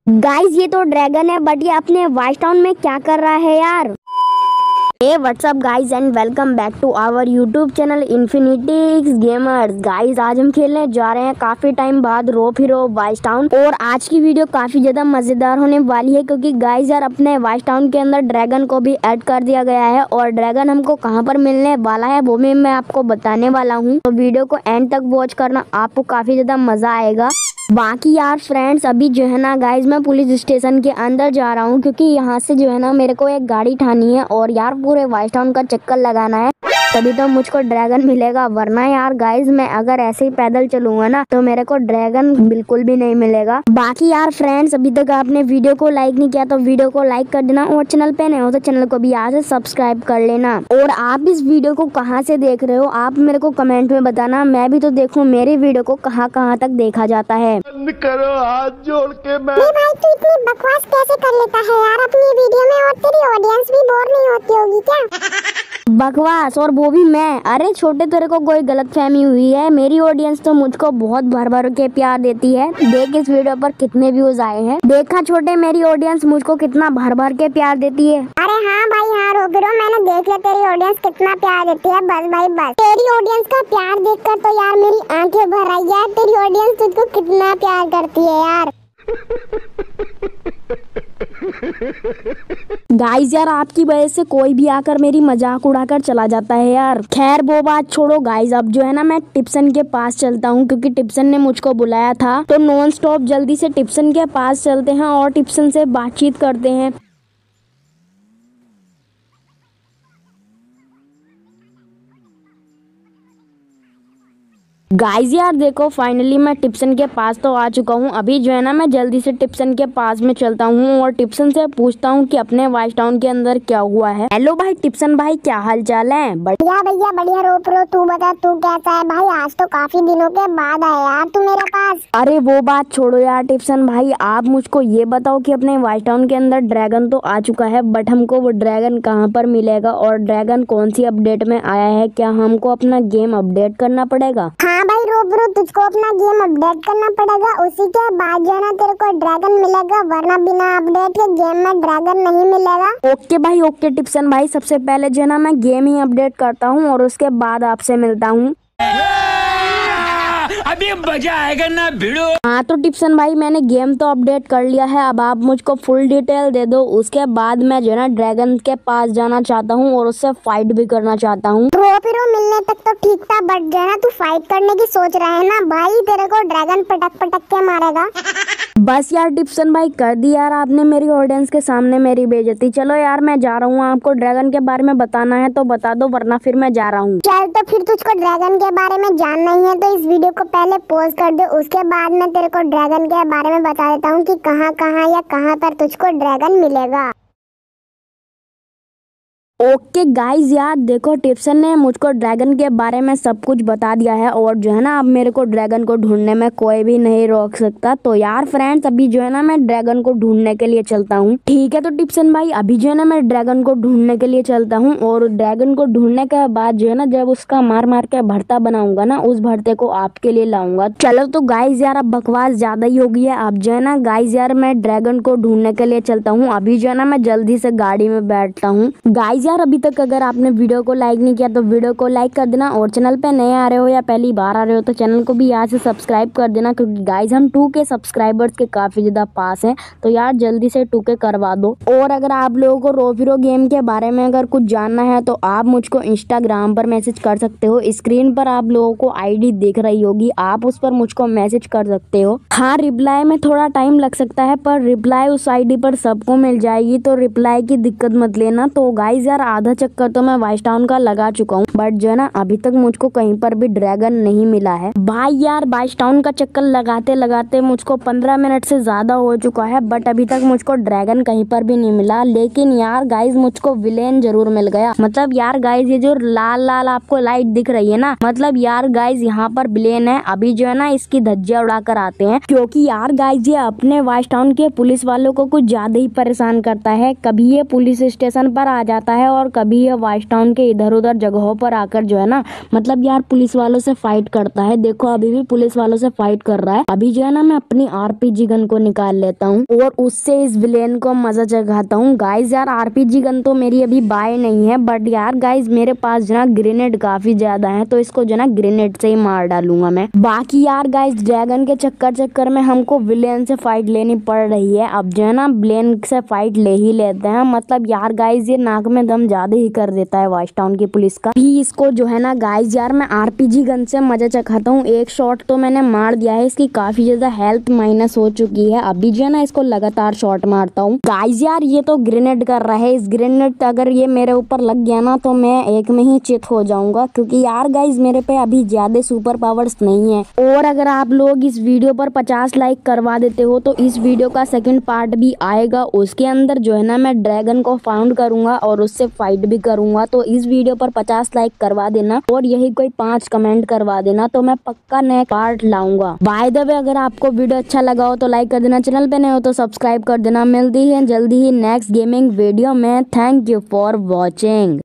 Guys ये तो dragon है, बट ये अपने वाइस टाउन में क्या कर रहा है यार। Hey what's up guys and welcome back to our YouTube channel Infinity Gamers. Guys आज हम खेलने जा रहे हैं काफी टाइम बाद रोप हीरो वाइस टाउन, और आज की वीडियो काफी ज्यादा मजेदार होने वाली है क्योंकि गाइस यार अपने वाइस टाउन के अंदर ड्रैगन को भी ऐड कर दिया गया है और ड्रैगन हमको कहां पर मिलने वाला है वो भी मैं आपको बताने वाला हूं। तो वीडियो को एंड तक वॉच करना, आपको काफी ज्यादा मजा आएगा। बाकी यार फ्रेंड्स अभी जो है ना गाइज मैं पुलिस स्टेशन के अंदर जा रहा हूँ क्योंकि यहाँ से जो है ना मेरे को एक गाड़ी ठानी है और यार पूरे वाइस टाउन का चक्कर लगाना है, तभी तो मुझको ड्रैगन मिलेगा। वरना यार गाइज मैं अगर ऐसे ही पैदल चलूंगा ना तो मेरे को ड्रैगन बिल्कुल भी नहीं मिलेगा। बाकी यार फ्रेंड्स अभी तक आपने वीडियो को लाइक नहीं किया तो वीडियो को लाइक कर देना, और चैनल पे नए हो तो चैनल को भी यहाँ से सब्सक्राइब कर लेना। और आप इस वीडियो को कहाँ से देख रहे हो आप मेरे को कमेंट में बताना, मैं भी तो देखूँ मेरी वीडियो को कहाँ कहाँ तक देखा जाता है। करो हाथ जोड़ के मैं भाई तू इतनी बकवास कैसे कर लेता है यार अपनी वीडियो में, और तेरी ऑडियंस भी बोर नहीं होती होगी क्या? बकवास, और वो भी मैं? अरे छोटे तेरे को कोई गलतफहमी हुई है, मेरी ऑडियंस तो मुझको बहुत भर भर के प्यार देती है। देख इस वीडियो पर कितने व्यूज आए हैं। देखा छोटे मेरी ऑडियंस मुझको कितना भर भर के प्यार देती है। अरे हाँ भाई हाँ रोबिरो, मैंने देख लिया तेरी ऑडियंस कितना प्यार देती है। बस भाई बस, तेरी ऑडियंस का प्यार देखकर तो यार मेरी आंखें भर आई यार। तेरी ऑडियंस तुझको कितना प्यार करती है यार। गाइस यार आपकी वजह से कोई भी आकर मेरी मजाक उड़ाकर चला जाता है यार। खैर वो बात छोड़ो गाइस, अब जो है ना मैं टिप्सन के पास चलता हूँ क्योंकि टिप्सन ने मुझको बुलाया था। तो नॉन स्टॉप जल्दी से टिप्सन के पास चलते हैं और टिप्सन से बातचीत करते हैं। गाइस यार देखो फाइनली मैं टिप्सन के पास तो आ चुका हूँ। अभी जो है ना मैं जल्दी से टिप्सन के पास में चलता हूँ और टिप्सन से पूछता हूँ कि अपने वाइस टाउन के अंदर क्या हुआ है। हेलो भाई टिप्सन भाई, क्या हाल चाल है? बढ़िया भैया बढ़िया। रोपरो तू बता तू कैसा है भाई? आज तो काफी दिनों के बाद आया यार तू मेरे पास। अरे वो बात छोड़ो यार टिप्सन भाई, आप मुझको ये बताओ कि अपने वाइस टाउन के अंदर ड्रैगन तो आ चुका है, बट हमको वो ड्रैगन कहाँ पर मिलेगा और ड्रैगन कौन सी अपडेट में आया है? क्या हमको अपना गेम अपडेट करना पड़ेगा? हाँ भाई रोब्रो, तुझको अपना गेम अपडेट करना पड़ेगा, उसी के बाद जो है ना तेरे को ड्रैगन मिलेगा, वरना बिना अपडेट के गेम में ड्रैगन नहीं मिलेगा। ओके भाई ओके टिप्सन भाई, सबसे पहले जो है ना मैं गेम ही अपडेट करता हूँ और उसके बाद आपसे मिलता हूँ। अभी मजा आएगा ना भिड़ो। हाँ तो टिप्सन भाई मैंने गेम तो अपडेट कर लिया है, अब आप मुझको फुल डिटेल दे दो। उसके बाद मैं जो है ना ड्रैगन के पास जाना चाहता हूँ और उससे फाइट भी करना चाहता हूँ। रोपिरो मिलने तक तो ठीक था, बट जो है ना तू फाइट करने की सोच रहा है ना भाई, तेरे को ड्रैगन पटक पटक के मारेगा। बस यार टिप्सन भाई कर दी यार आपने मेरी ऑडियंस के सामने मेरी बेइज्जती। चलो यार मैं जा रहा हूँ, आपको ड्रैगन के बारे में बताना है तो बता दो, वरना फिर मैं जा रहा हूँ। चल तो फिर तुझको ड्रैगन के बारे में जानना ही है तो इस वीडियो को पहले पॉज कर दे, उसके बाद मैं तेरे को ड्रैगन के बारे में बता देता हूँ कि कहाँ कहाँ या कहाँ पर तुझको ड्रैगन मिलेगा। ओके गाइज यार देखो टिप्सन ने मुझको ड्रैगन के बारे में सब कुछ बता दिया है और जो है ना अब मेरे को ड्रैगन को ढूंढने में कोई भी नहीं रोक सकता। तो यार फ्रेंड्स अभी जो है ना मैं ड्रैगन को ढूंढने के लिए चलता हूँ। ठीक है तो टिप्सन भाई अभी जो है ना मैं ड्रैगन को ढूंढने के लिए चलता हूँ, और ड्रैगन को ढूंढने के बाद जो है ना जब उसका मार मार के भरता बनाऊंगा ना, उस भरते को आपके लिए लाऊंगा। चलो तो गाइज यार अब बकवास ज्यादा ही हो गई है। अब जो है ना गाइज यार मैं ड्रैगन को ढूंढने के लिए चलता हूँ। अभी जो है ना मैं जल्दी से गाड़ी में बैठता हूँ। गाइज यार अभी तक अगर आपने वीडियो को लाइक नहीं किया तो वीडियो को लाइक कर देना, और चैनल पे नए आ रहे हो या पहली बार आ रहे हो तो चैनल को भी यहाँ से सब्सक्राइब कर देना, क्योंकि गाइज हम 2K सब्सक्राइबर्स के काफी ज्यादा पास हैं। तो यार जल्दी से 2K करवा दो। और अगर आप लोगों को रोप हीरो गेम के बारे में अगर कुछ जानना है तो आप मुझको इंस्टाग्राम पर मैसेज कर सकते हो। स्क्रीन पर आप लोगों को ID दिख रही होगी, आप उस पर मुझको मैसेज कर सकते हो। हाँ रिप्लाई में थोड़ा टाइम लग सकता है, पर रिप्लाई उस ID पर सबको मिल जाएगी, तो रिप्लाई की दिक्कत मत लेना। तो गाइज यार आधा चक्कर तो मैं वाइस टाउन का लगा चुका हूँ, बट जो है ना अभी तक मुझको कहीं पर भी ड्रैगन नहीं मिला है। भाई यार वाइस टाउन का चक्कर लगाते लगाते मुझको 15 मिनट से ज्यादा हो चुका है, बट अभी तक मुझको ड्रैगन कहीं पर भी नहीं मिला। लेकिन यार गाइज मुझको विलेन जरूर मिल गया। मतलब यार गाइज ये जो लाल लाल आपको लाइट दिख रही है ना, मतलब यार गाइज यहाँ पर विलेन है। अभी जो है ना इसकी धज्जियां उड़ाकर आते हैं, क्योंकि यार गाइज ये अपने वाइस टाउन के पुलिस वालों को कुछ ज्यादा ही परेशान करता है। कभी ये पुलिस स्टेशन पर आ जाता है है और कभी ये वाइस टाउन के इधर उधर जगहों पर आकर जो है ना मतलब यार पुलिस वालों से फाइट करता है। देखो अभी भी पुलिस वालों से फाइट कर रहा है। अभी जो है ना मैं अपनी आरपीजी गन को निकाल लेता हूँ और उससे इस विलेन को मजा चखाता हूँ। गाइज यार आरपीजी गन तो मेरी अभी बाय नहीं है, बट यार गाइज मेरे पास जो ना ग्रेनेड काफी ज्यादा है, तो इसको जो ना ग्रेनेड से ही मार डालूंगा मैं। बाकी यार गाइज ड्रैगन के चक्कर में हमको विलेन से फाइट लेनी पड़ रही है। अब जो है ना विलेन से फाइट ले ही लेते हैं। मतलब यार गाइज ये नाक में दम ज्यादा ही कर देता है वाइस टाउन की पुलिस का। भी इसको जो है ना गाइज यार मैं आरपीजी गन से मजा चखाता हूँ। एक शॉट तो मैंने मार दिया है, इसकी काफी ज्यादा हेल्थ माइनस हो चुकी है। अभी जो है ना इसको लगातार शॉट मारता हूँ। गाइज यार ये तो ग्रेनेड कर रहा है, इस ग्रेनेड अगर ये मेरे ऊपर लग गया ना तो मैं एक में ही चित हो जाऊंगा, क्योंकि यार गाइज मेरे पे अभी ज्यादा सुपर पावर्स नहीं है। और अगर आप लोग इस वीडियो पर 50 लाइक करवा देते हो तो इस वीडियो का सेकंड पार्ट भी आएगा। उसके अंदर जो है ना मैं ड्रैगन को फाउंड करूंगा और उससे फाइट भी करूंगा। तो इस वीडियो पर 50 लाइक करवा देना और यही कोई 5 कमेंट करवा देना, तो मैं पक्का नया पार्ट लाऊंगा। बाय द वे अगर आपको वीडियो अच्छा लगा हो तो लाइक कर देना, चैनल पे नए हो तो सब्सक्राइब कर देना। मिलती है जल्दी ही नेक्स्ट गेमिंग वीडियो में। Thank you for watching.